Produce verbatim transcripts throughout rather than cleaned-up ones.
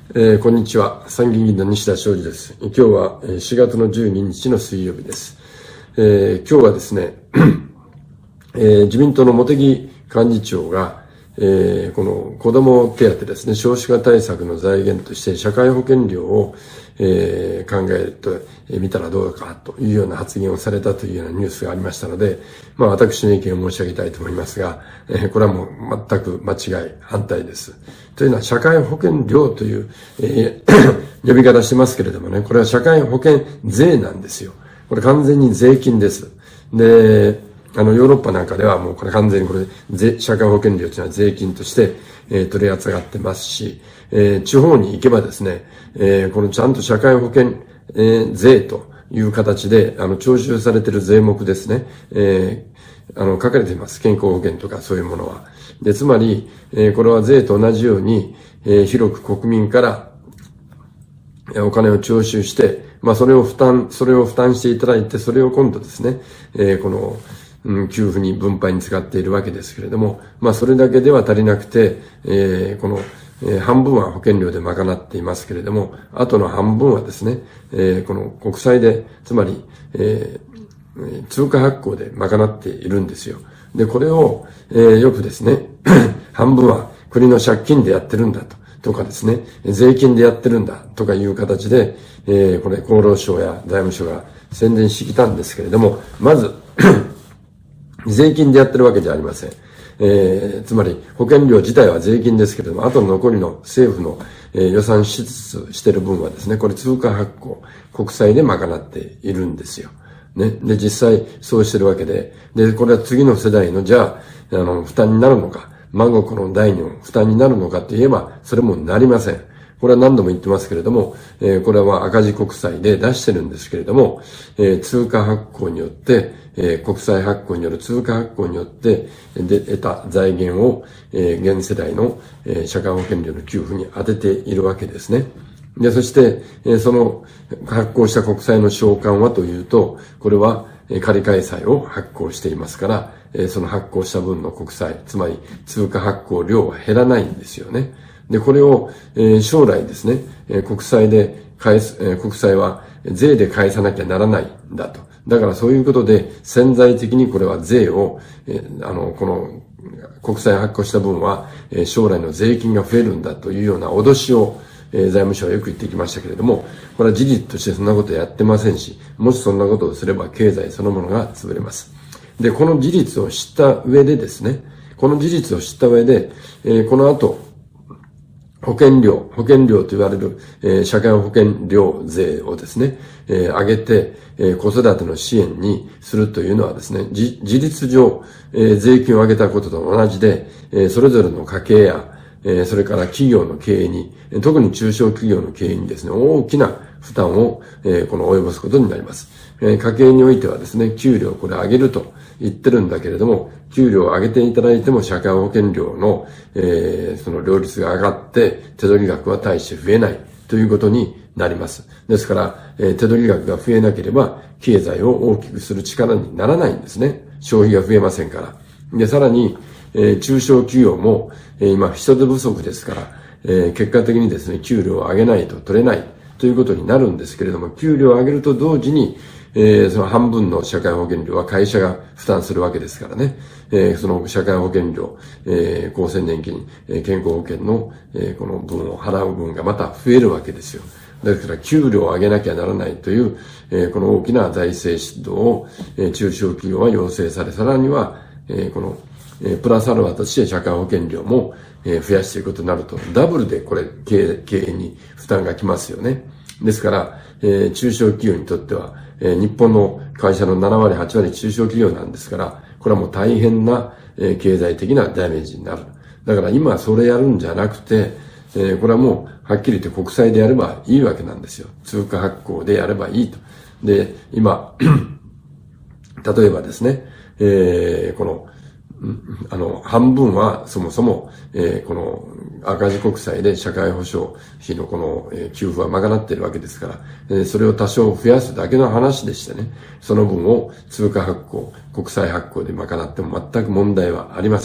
えー、こんにちは。参議院議員の西田昌司です。今日はしがつのじゅうににちの水曜日です。えー、今日はですね、えー、自民党の茂木幹事長が、えー、この子ども手当ですね、少子化対策の財源として社会保険料を、えー、考えてみたらどうかというような発言をされたというようなニュースがありましたので、まあ私の意見を申し上げたいと思いますが、えー、これはもう全く間違い、反対です。というのは社会保険料という、えー、呼び方してますけれどもね、これは社会保険税なんですよ。これ完全に税金です。で、あの、ヨーロッパなんかではもうこれ完全にこれ、税、社会保険料というのは税金として、えー、取り扱ってますし、えー、地方に行けばですね、えー、このちゃんと社会保険、えー、税という形で、あの、徴収されている税目ですね、えー、あの、書かれています。健康保険とかそういうものは。で、つまり、えー、これは税と同じように、えー、広く国民から、お金を徴収して、まあ、それを負担、それを負担していただいて、それを今度ですね、えー、この、うん、給付に分配に使っているわけですけれども、まあそれだけでは足りなくて、えー、この、えー、半分は保険料で賄っていますけれども、あとの半分はですね、えー、この国債で、つまり、えー、通貨発行で賄っているんですよ。で、これを、えー、よくですね、半分は国の借金でやってるんだと。とかですね、税金でやってるんだとかいう形で、えー、これ厚労省や財務省が宣伝してきたんですけれども、まず、税金でやってるわけじゃありません。えー、つまり保険料自体は税金ですけれども、あとの残りの政府の、えー、予算支出している分はですね、これ通貨発行、国債で賄っているんですよ。ね。で、実際そうしてるわけで、で、これは次の世代の、じゃあ、あの、負担になるのか、孫子の代の負担になるのかといえば、それもなりません。これは何度も言ってますけれども、えー、これは赤字国債で出してるんですけれども、えー、通貨発行によって、えー、国債発行による通貨発行によって、で、得た財源を、えー、現世代の、えー、社会保険料の給付に当てているわけですね。で、そして、えー、その発行した国債の償還はというと、これは、えー、仮開催を発行していますから、えー、その発行した分の国債、つまり通貨発行量は減らないんですよね。で、これを、えー、将来ですね、えー、国債で返す、えー、国債は税で返さなきゃならないんだと。だからそういうことで潜在的にこれは税を、えー、あの、この国債発行した分は、えー、将来の税金が増えるんだというような脅しを、えー、財務省はよく言ってきましたけれども、これは事実としてそんなことやってませんし、もしそんなことをすれば経済そのものが潰れます。で、この事実を知った上でですね、この事実を知った上で、えー、この後、保険料、保険料と言われる、えー、社会保険料税をですね、えー、上げて、えー、子育ての支援にするというのはですね、じ事実上、えー、税金を上げたことと同じで、えー、それぞれの家計や、えー、それから企業の経営に、特に中小企業の経営にですね、大きな負担を、えー、この及ぼすことになります。えー、家計においてはですね、給料をこれ上げると言ってるんだけれども、給料を上げていただいても社会保険料の、えー、その両立が上がって手取り額は大して増えないということになります。ですから、えー、手取り額が増えなければ経済を大きくする力にならないんですね。消費が増えませんから。で、さらに、えー、中小企業も、えー、今人手不足ですから、えー、結果的にですね、給料を上げないと取れないということになるんですけれども、給料を上げると同時に、えー、その半分の社会保険料は会社が負担するわけですからね。えー、その社会保険料、えー、厚生年金、えー、健康保険の、えー、この分を払う分がまた増えるわけですよ。ですから、給料を上げなきゃならないという、えー、この大きな財政出動を、えー、中小企業は要請され、さらには、えー、この、えー、プラスアルファとして社会保険料も、えー、増やしていくことになると、ダブルでこれ、経営、経営に負担がきますよね。ですから、えー、中小企業にとっては、えー、日本の会社のななわり、はちわり中小企業なんですから、これはもう大変な、えー、経済的なダメージになる。だから今それやるんじゃなくて、えー、これはもうはっきり言って国債でやればいいわけなんですよ。通貨発行でやればいいと。で、今、例えばですね、えー、この、あの、半分はそもそも、えー、この赤字国債で社会保障費のこの、えー、給付は賄っているわけですから、えー、それを多少増やすだけの話でしてね、その分を通貨発行、国債発行で賄っても全く問題はありません。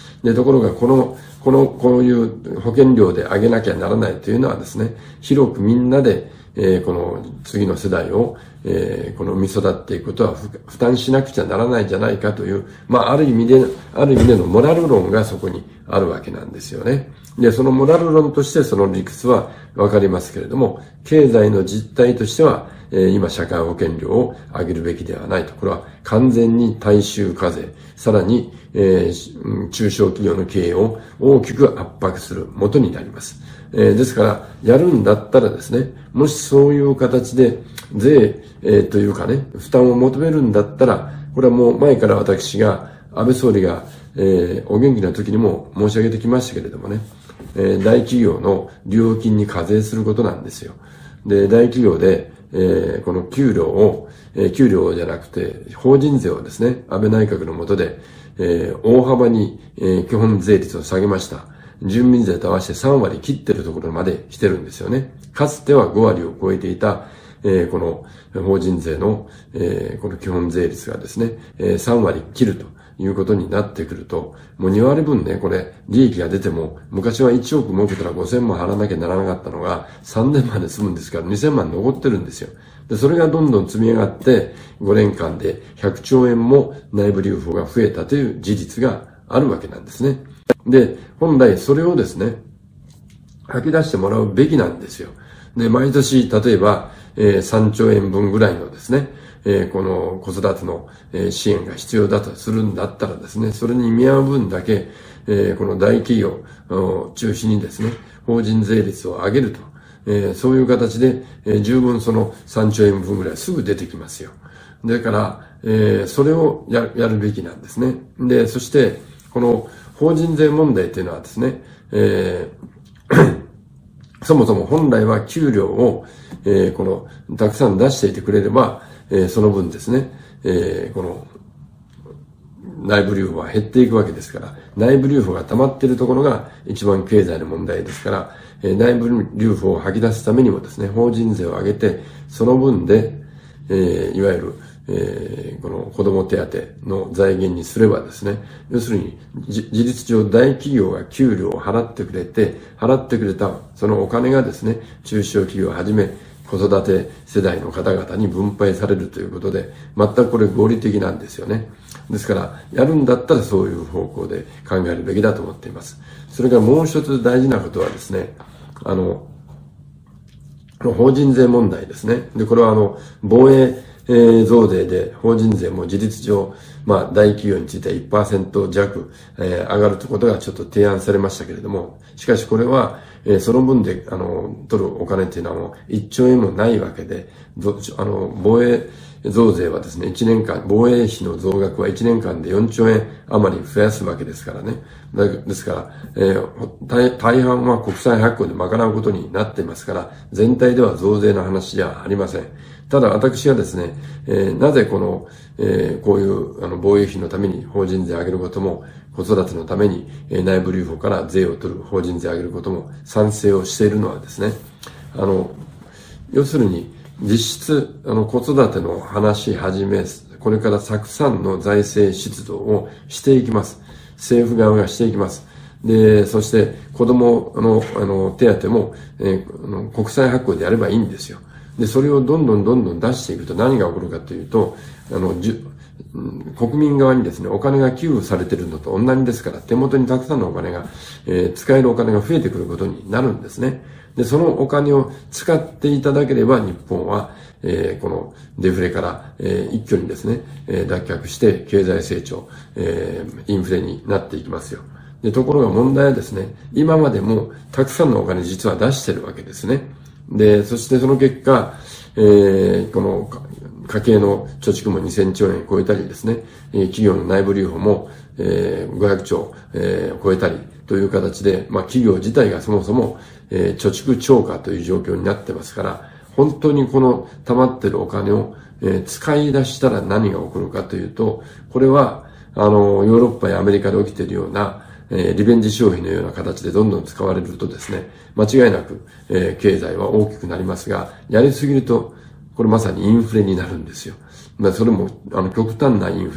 で、ところがこの、この、こういう保険料で上げなきゃならないというのはですね、広くみんなで、えー、この次の世代を、えー、この生み育っていくことは負担しなくちゃならないんじゃないかという、まあ、ある意味で、ある意味でのモラル論がそこにあるわけなんですよね。で、そのモラル論としてその理屈はわかりますけれども、経済の実態としては、えー、今社会保険料を上げるべきではないと。これは完全に大衆課税、さらに、えー、中小企業の経営を大きく圧迫する元になります。えー、ですから、やるんだったらですね、もしそういう形で税、えー、というかね、負担を求めるんだったら、これはもう前から私が、安倍総理が、えー、お元気な時にも申し上げてきましたけれどもね、えー、大企業の料金に課税することなんですよ。で、大企業で、えー、この給料を、えー、給料じゃなくて、法人税をですね、安倍内閣の下で、えー、大幅に、えー、基本税率を下げました。住民税と合わせてさんわり切ってるところまで来てるんですよね。かつてはごわりを超えていた、えー、この法人税の、えー、この基本税率がですね、えー、さんわり切るということになってくると、もうにわりぶんね、これ、利益が出ても、昔はいちおく儲けたらごせんまん払わなきゃならなかったのが、さんねんまんで済むんですからにせんまん残ってるんですよ。で、それがどんどん積み上がって、ごねんかんでひゃくちょうえんも内部留保が増えたという事実があるわけなんですね。で、本来それをですね、吐き出してもらうべきなんですよ。で、毎年、例えば、えー、さんちょうえんぶんぐらいのですね、えー、この子育ての、えー、支援が必要だとするんだったらですね、それに見合う分だけ、えー、この大企業を中心にですね、法人税率を上げると、えー、そういう形で、えー、十分そのさんちょうえんぶんぐらいすぐ出てきますよ。だから、えー、それをや、やるべきなんですね。で、そして、この法人税問題というのはですね、えーそもそも本来は給料を、えー、この、たくさん出していてくれれば、えー、その分ですね、えー、この、内部留保は減っていくわけですから、内部留保が溜まっているところが一番経済の問題ですから、えー、内部留保を吐き出すためにもですね、法人税を上げて、その分で、えー、いわゆる、えー、この子ども手当の財源にすればですね、要するに事実上大企業が給料を払ってくれて、払ってくれたそのお金がですね、中小企業をはじめ子育て世代の方々に分配されるということで、全くこれ合理的なんですよね。ですから、やるんだったらそういう方向で考えるべきだと思っています。それからもう一つ大事なことはですね、あの、法人税問題ですね。で、これはあの、防衛えー、増税で法人税も事実上、まあ大企業についてはいちパーセントじゃく、えー、上がるということがちょっと提案されましたけれども、しかしこれは、えー、その分で、あの、取るお金っていうのはもういっちょうえんもないわけで、あの、防衛増税はですね、いちねんかん、防衛費の増額はいちねんかんでよんちょうえん余り増やすわけですからね。ですから、えー、大, 大半は国債発行で賄うことになっていますから、全体では増税の話じゃありません。ただ私はですね、えー、なぜこの、えー、こういうあの防衛費のために法人税上げることも、子育てのために、えー、内部留保から税を取る法人税上げることも賛成をしているのはですね、あの、要するに実質、あの子育ての話始め、これからたくさんの財政出動をしていきます。政府側がしていきます。で、そして子供の、あの、手当も、えー、国債発行でやればいいんですよ。で、それをどんどんどんどん出していくと何が起こるかというと、あの、じゅ国民側にですね、お金が給付されているのと同じですから、手元にたくさんのお金が、えー、使えるお金が増えてくることになるんですね。で、そのお金を使っていただければ、日本は、えー、このデフレから、えー、一挙にですね、えー、脱却して経済成長、えー、インフレになっていきますよ。で、ところが問題はですね、今までもたくさんのお金実は出してるわけですね。で、そしてその結果、えー、この家計の貯蓄もにせんちょうえん超えたりですね、企業の内部留保も、えー、ごひゃくちょう、えー、超えたりという形で、まあ企業自体がそもそも、えー、貯蓄超過という状況になってますから、本当にこの溜まってるお金を、えー、使い出したら何が起こるかというと、これは、あの、ヨーロッパやアメリカで起きているような、えー、リベンジ消費のような形でどんどん使われるとですね、間違いなく、えー、経済は大きくなりますが、やりすぎると、これまさにインフレになるんですよ。だそれも、あの、極端なインフレ、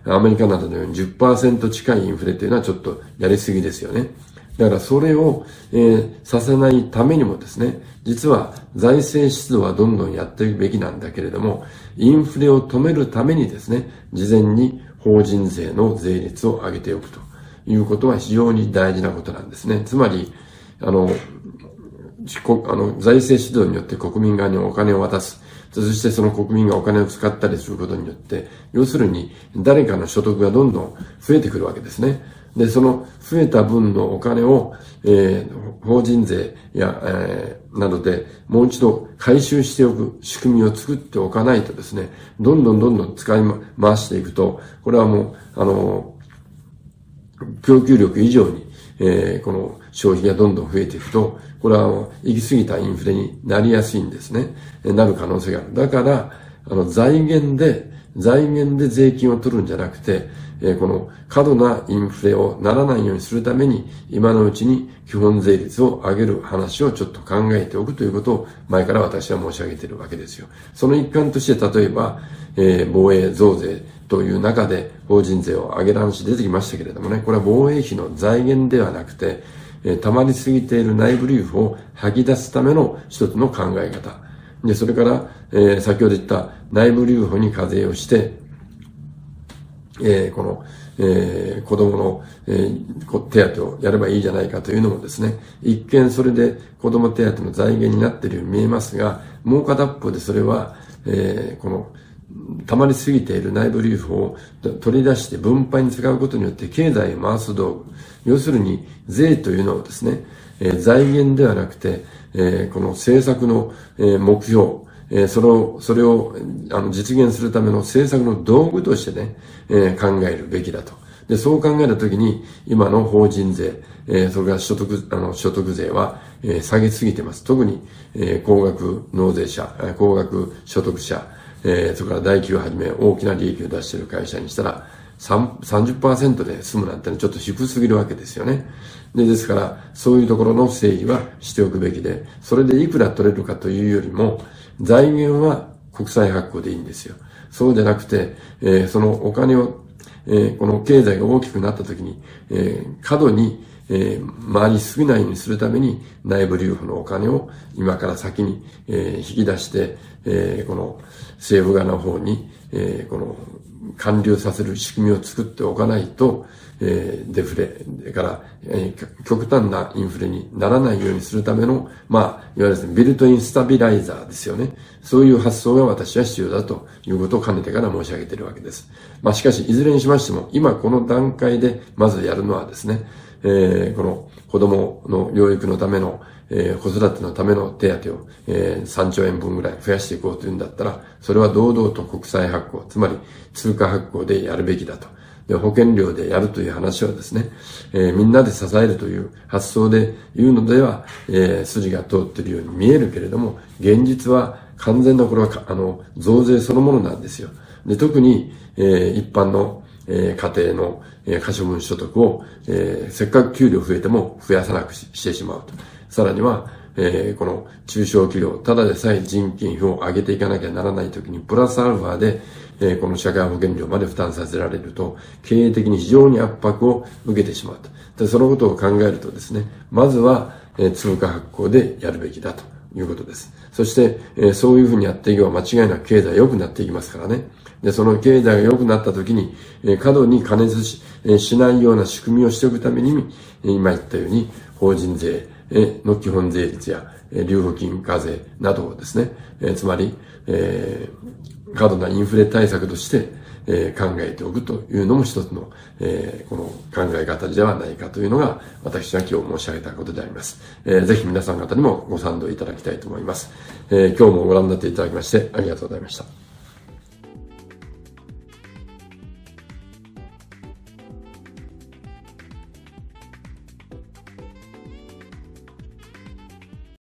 アメリカなどのように じゅっパーセント 近いインフレというのはちょっとやりすぎですよね。だからそれを、えー、させないためにもですね、実は財政出動はどんどんやっていくべきなんだけれども、インフレを止めるためにですね、事前に法人税の税率を上げておくということは非常に大事なことなんですね。つまり、あの、あの財政出動によって国民側にお金を渡す。そしてその国民がお金を使ったりすることによって、要するに誰かの所得がどんどん増えてくるわけですね。で、その増えた分のお金を、えー、法人税や、えー、などでもう一度回収しておく仕組みを作っておかないとですね、どんどんどんどん使い回していくと、これはもう、あの、供給力以上に、えー、この消費がどんどん増えていくと、これは行き過ぎたインフレになりやすいんですね。なる可能性がある。だから、あの、財源で、財源で税金を取るんじゃなくて、えー、この過度なインフレをならないようにするために、今のうちに基本税率を上げる話をちょっと考えておくということを前から私は申し上げているわけですよ。その一環として、例えば、えー、防衛増税という中で法人税を上げる話出てきましたけれどもね、これは防衛費の財源ではなくて、えー、溜まりすぎている内部留保を吐き出すための一つの考え方。で、それから、えー、先ほど言った内部留保に課税をして、えー、この、えー、子供の、えー、手当をやればいいじゃないかというのもですね、一見それで子供手当の財源になっているように見えますが、もう片っぽでそれは、えー、この、溜まりすぎている内部留保を取り出して分配に使うことによって経済を回す道具。要するに税というのをですね、えー、財源ではなくて、えー、この政策の、えー、目標、えー、それを、それをあの実現するための政策の道具としてね、えー、考えるべきだと。で、そう考えたときに、今の法人税、えー、それから所得、あの、所得税は、えー、下げすぎてます。特に、えー、高額納税者、高額所得者、えー、それから大企業をはじめ大きな利益を出している会社にしたら、さんじゅっパーセント で済むなんてのはちょっと低すぎるわけですよね。で、ですから、そういうところの整理はしておくべきで、それでいくら取れるかというよりも、財源は国債発行でいいんですよ。そうじゃなくて、えー、そのお金を、えー、この経済が大きくなったときに、えー、過度に、えー、回りすぎないようにするために内部留保のお金を今から先に、えー、引き出して、えー、この政府側の方に、えー、この還流させる仕組みを作っておかないと、えー、デフレから、えー、極端なインフレにならないようにするための、まあ、いわゆるですね、ビルトインスタビライザーですよね。そういう発想が私は必要だということを兼ねてから申し上げているわけです。まあ、しかし、いずれにしましても、今この段階でまずやるのはですね、えー、この子供の養育のための、えー、子育てのための手当を、えー、さんちょうえんぶんぐらい増やしていこうというんだったら、それは堂々と国債発行、つまり通貨発行でやるべきだと。で、保険料でやるという話はですね、えー、みんなで支えるという発想で言うのでは、えー、筋が通っているように見えるけれども、現実は完全なこれは、あの、増税そのものなんですよ。で、特に、えー、一般のえー、家庭の、えー、可処分所得を、えー、せっかく給料増えても増やさなく し, してしまうと。さらには、えー、この中小企業、ただでさえ人件費を上げていかなきゃならないときに、プラスアルファで、えー、この社会保険料まで負担させられると、経営的に非常に圧迫を受けてしまうと。で、そのことを考えるとですね、まずは、えー、通貨発行でやるべきだということです。そして、えー、そういうふうにやっていけば間違いなく経済良くなっていきますからね。で、その経済が良くなったときに、えー、過度に加熱し、えー、しないような仕組みをしておくために、えー、今言ったように、法人税の基本税率や、えー、留保金課税などをですね、えー、つまり、えー、過度なインフレ対策として、えー、考えておくというのも一つの、えー、この考え方ではないかというのが私が今日申し上げたことであります。えー、ぜひ皆さん方にもご賛同いただきたいと思います。えー、今日もご覧になっていただきましてありがとうございました。